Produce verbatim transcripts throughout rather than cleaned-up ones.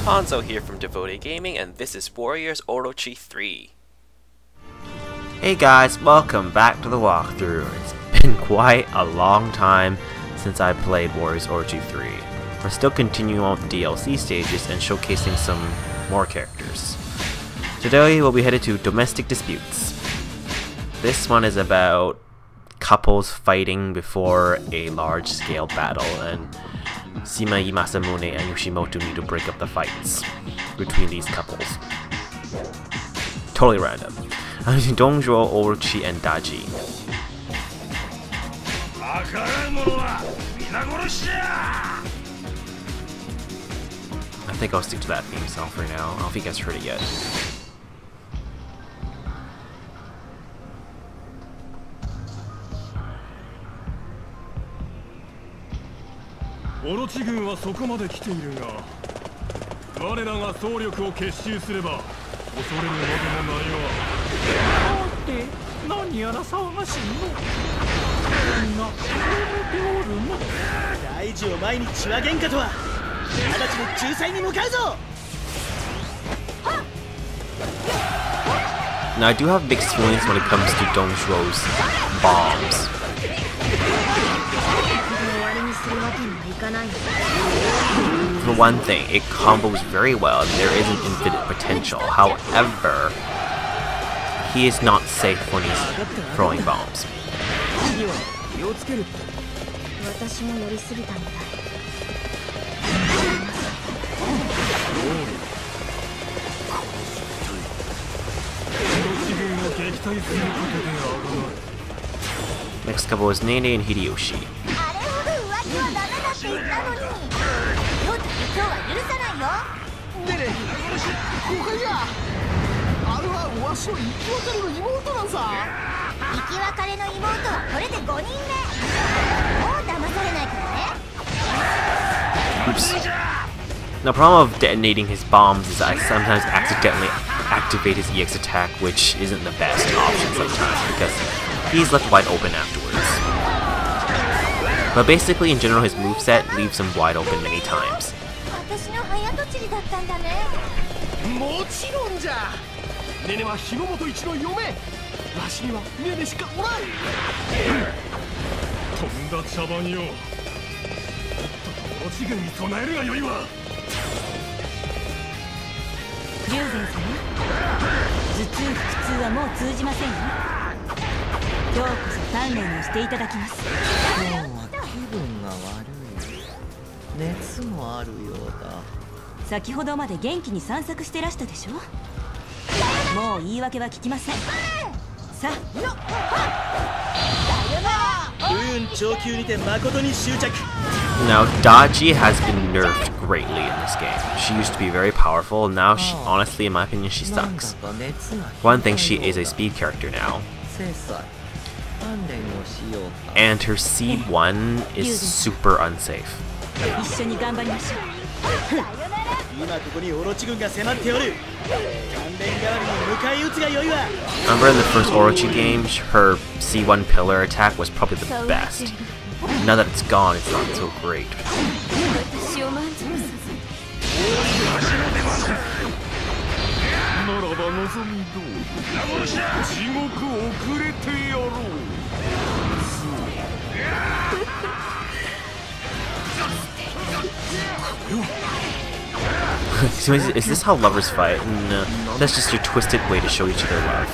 Hanzo here from Devoted Gaming, and this is Warriors Orochi three. Hey guys, welcome back to the walkthrough. It's been quite a long time since I played Warriors Orochi three. We're still continuing on with the D L C stages and showcasing some more characters. Today we'll be headed to Domestic Disputes. This one is about couples fighting before a large-scale battle, and Shimei Masamune and Yoshimoto need to break up the fights between these couples. Totally random. I'm using Dongjuro, Orochi, and Daji. I think I'll stick to that theme song for now. I don't think you guys heard it yet. オロチ軍はそこまで来ているが、我らが総力を結集すれば恐れるまでもないわ。って、何やら騒がしいの。みんな、ておるの。大事を前に血は喧嘩とは、直ちに仲裁に向かうぞ。 Now I do have mixed feelings when it comes to Dongjuro's bombs. For one thing, it combos very well and there is an infinite potential. However, he is not safe when he's throwing bombs. Next couple is Nene and Hideyoshi. Oops. The problem of detonating his bombs is that I sometimes accidentally activate his E X attack, which isn't the best option sometimes because he's left wide open afterwards. But basically, in general, his moveset leaves him wide open many times. Now, Daji has been nerfed greatly in this game. She used to be very powerful, now she, honestly, in my opinion, she sucks. One thing, she is a speed character now. And her C one is super unsafe. Remember in the first Orochi game, her C one pillar attack was probably the best. Now that it's gone, it's not so great. So is, is this how lovers fight? No, that's just your twisted way to show each other love.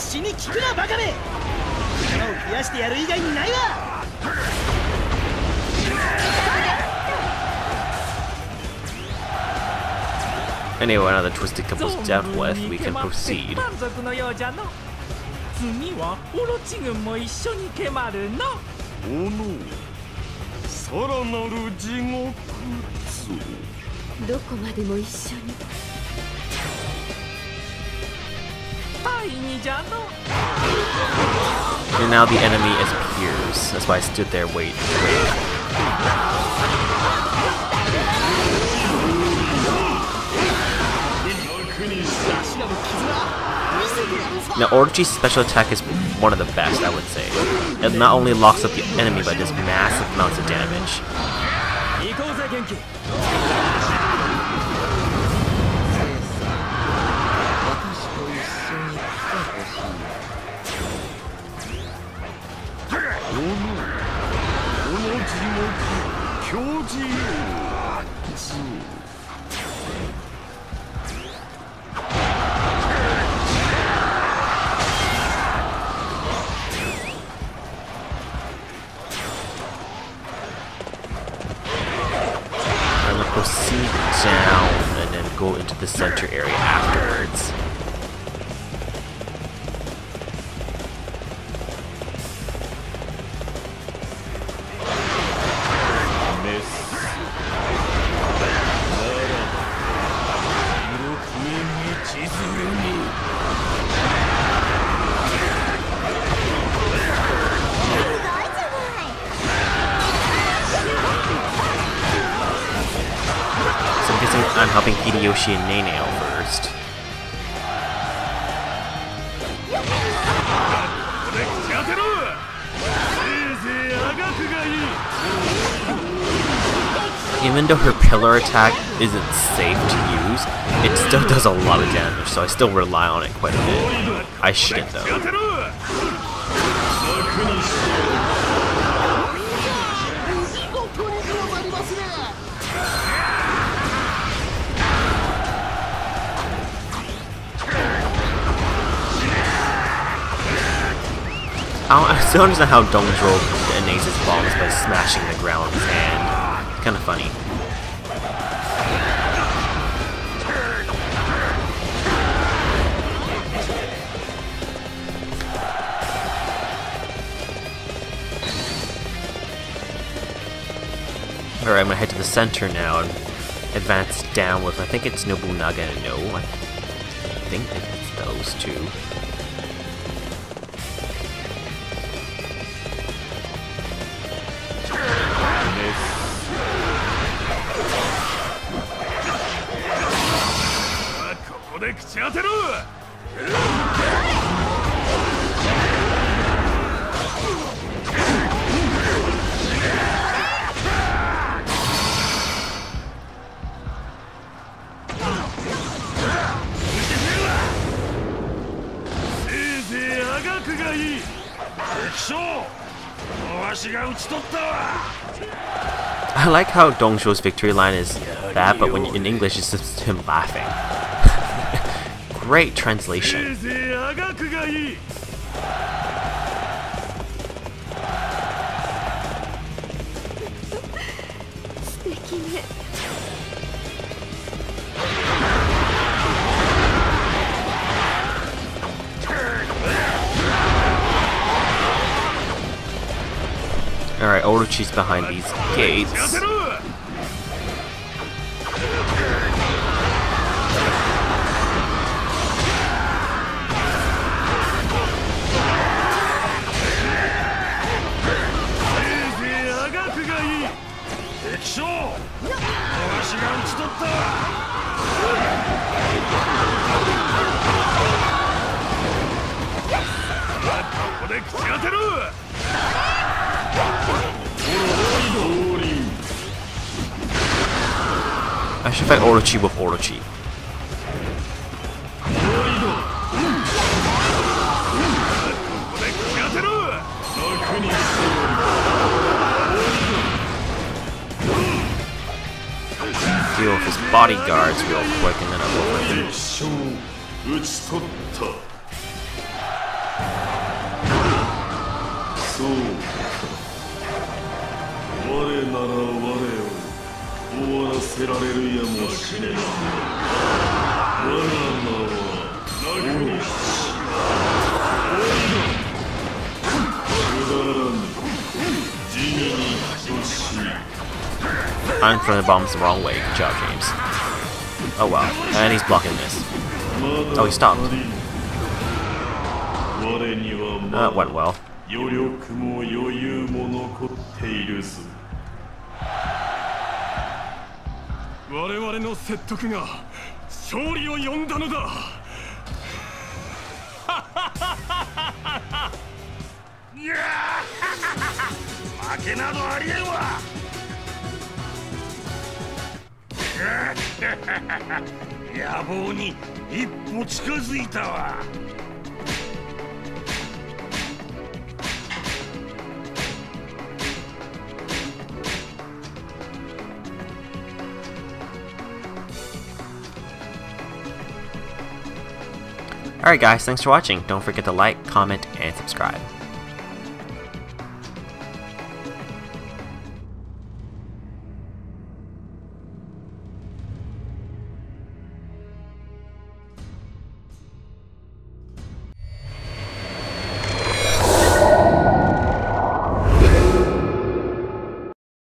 Anyway, now the twisted couple's dealt with, we can proceed. And now the enemy is appears. That's why I stood there waiting. Now Orochi's special attack is one of the best, I would say. It not only locks up the enemy, but does massive amounts of damage. go into the center area afterwards. I'm helping Hideyoshi and Nene out first. Even though her pillar attack isn't safe to use, it still does a lot of damage, so I still rely on it quite a bit. I shouldn't though. I still understand how Dongzhuo detonates his bombs by smashing the ground with his hand. It's kind of funny. Alright, I'm gonna head to the center now and advance down with, I think it's Nobunaga and No. I think it's those two. I like how Dongzhuo's victory line is that, but when in English it's just him laughing. Great translation. Alright, Orochi's behind these gates. I should fight Orochi with Orochi. Deal with his bodyguards real quick and then I'll go for him. I'm throwing the bombs the wrong way. Good job, James. Oh wow. And he's blocking this. Oh, he stopped. That uh, went well. Alright guys, thanks for watching. Don't forget to like, comment, and subscribe.